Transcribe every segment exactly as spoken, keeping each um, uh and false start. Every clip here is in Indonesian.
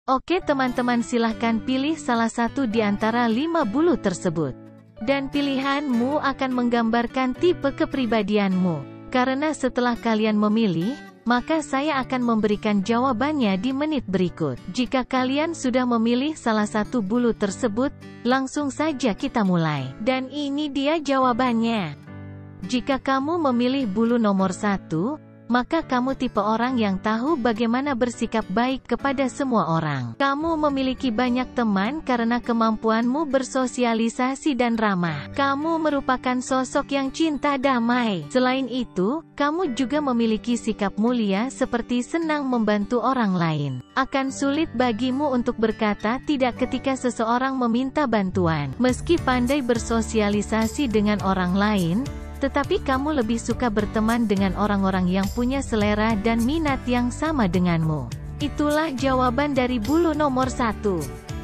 Oke teman-teman, silahkan pilih salah satu di antara lima bulu tersebut. Dan pilihanmu akan menggambarkan tipe kepribadianmu. Karena setelah kalian memilih, maka saya akan memberikan jawabannya di menit berikut. Jika kalian sudah memilih salah satu bulu tersebut, langsung saja kita mulai. Dan ini dia jawabannya. Jika kamu memilih bulu nomor satu, maka kamu tipe orang yang tahu bagaimana bersikap baik kepada semua orang. Kamu memiliki banyak teman karena kemampuanmu bersosialisasi dan ramah. Kamu merupakan sosok yang cinta damai. Selain itu, kamu juga memiliki sikap mulia seperti senang membantu orang lain. Akan sulit bagimu untuk berkata tidak ketika seseorang meminta bantuan. Meski pandai bersosialisasi dengan orang lain, tetapi kamu lebih suka berteman dengan orang-orang yang punya selera dan minat yang sama denganmu. Itulah jawaban dari bulu nomor satu.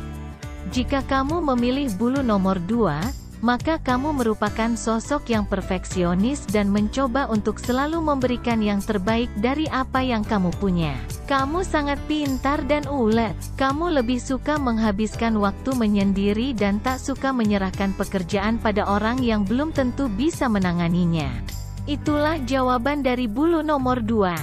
Jika kamu memilih bulu nomor dua, maka kamu merupakan sosok yang perfeksionis dan mencoba untuk selalu memberikan yang terbaik dari apa yang kamu punya. Kamu sangat pintar dan ulet. Kamu lebih suka menghabiskan waktu menyendiri dan tak suka menyerahkan pekerjaan pada orang yang belum tentu bisa menanganinya. Itulah jawaban dari bulu nomor dua.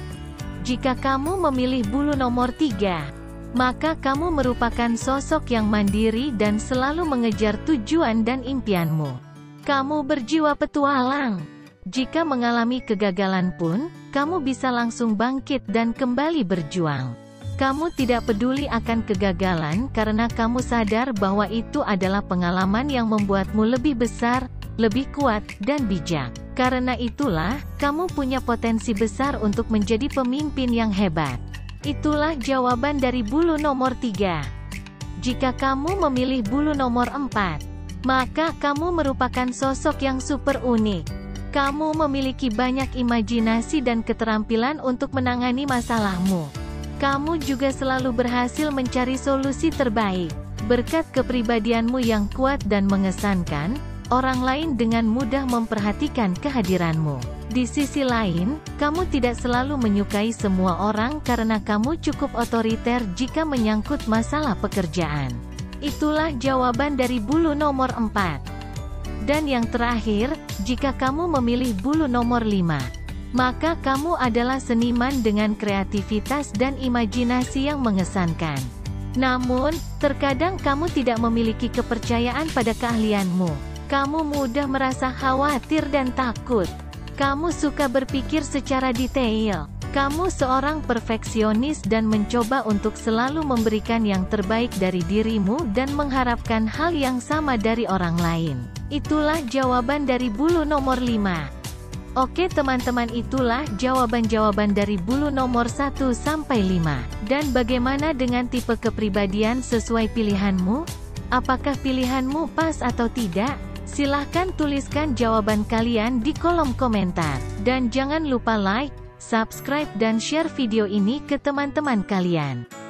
Jika kamu memilih bulu nomor tiga, maka kamu merupakan sosok yang mandiri dan selalu mengejar tujuan dan impianmu. Kamu berjiwa petualang. Jika mengalami kegagalan pun, kamu bisa langsung bangkit dan kembali berjuang. Kamu tidak peduli akan kegagalan karena kamu sadar bahwa itu adalah pengalaman yang membuatmu lebih besar, lebih kuat, dan bijak. Karena itulah, kamu punya potensi besar untuk menjadi pemimpin yang hebat. Itulah jawaban dari bulu nomor tiga. Jika kamu memilih bulu nomor empat, maka kamu merupakan sosok yang super unik. Kamu memiliki banyak imajinasi dan keterampilan untuk menangani masalahmu. Kamu juga selalu berhasil mencari solusi terbaik. Berkat kepribadianmu yang kuat dan mengesankan, orang lain dengan mudah memperhatikan kehadiranmu. Di sisi lain, kamu tidak selalu menyukai semua orang karena kamu cukup otoriter jika menyangkut masalah pekerjaan. Itulah jawaban dari bulu nomor empat. Dan yang terakhir, jika kamu memilih bulu nomor lima, maka kamu adalah seniman dengan kreativitas dan imajinasi yang mengesankan. Namun, terkadang kamu tidak memiliki kepercayaan pada keahlianmu. Kamu mudah merasa khawatir dan takut. Kamu suka berpikir secara detail. Kamu seorang perfeksionis dan mencoba untuk selalu memberikan yang terbaik dari dirimu dan mengharapkan hal yang sama dari orang lain. Itulah jawaban dari bulu nomor lima. Oke teman-teman, itulah jawaban-jawaban dari bulu nomor satu sampai lima. Dan bagaimana dengan tipe kepribadian sesuai pilihanmu? Apakah pilihanmu pas atau tidak? Silahkan tuliskan jawaban kalian di kolom komentar. Dan jangan lupa like, subscribe dan share video ini ke teman-teman kalian.